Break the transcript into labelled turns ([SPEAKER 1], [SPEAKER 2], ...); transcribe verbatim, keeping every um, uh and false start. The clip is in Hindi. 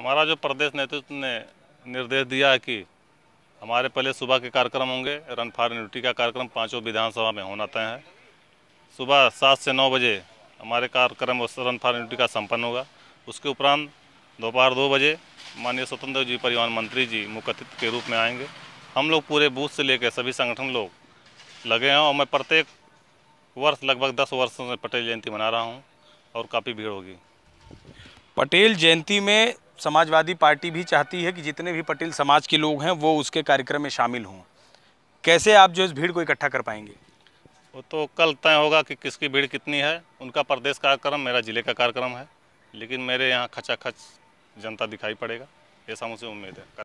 [SPEAKER 1] हमारा जो प्रदेश नेतृत्व ने निर्देश दिया है कि हमारे पहले सुबह के कार्यक्रम होंगे। रन फॉर यूनिटी का कार्यक्रम पांचों विधानसभा में होना तय है। सुबह सात से नौ बजे हमारे कार्यक्रम रन फॉर यूनिटी का संपन्न होगा। उसके उपरांत दोपहर दो बजे माननीय स्वतंत्र जी परिवहन मंत्री जी मुख्य अतिथि के रूप में आएंगे। हम लोग पूरे बूथ से लेकर सभी संगठन लोग लगे हैं और मैं प्रत्येक वर्ष लगभग दस वर्षों से पटेल जयंती मना रहा हूं और काफ़ी भीड़ होगी।
[SPEAKER 2] पटेल जयंती में समाजवादी पार्टी भी चाहती है कि जितने भी पटेल समाज के लोग हैं वो उसके कार्यक्रम में शामिल हों। कैसे आप जो इस भीड़ को इकट्ठा कर पाएंगे?
[SPEAKER 1] वो तो कल तय होगा कि किसकी भीड़ कितनी है। उनका प्रदेश कार्यक्रम, मेरा जिले का कार्यक्रम है, लेकिन मेरे यहाँ खचाखच जनता दिखाई पड़ेगा, ऐसा मुझे उम्मीद है।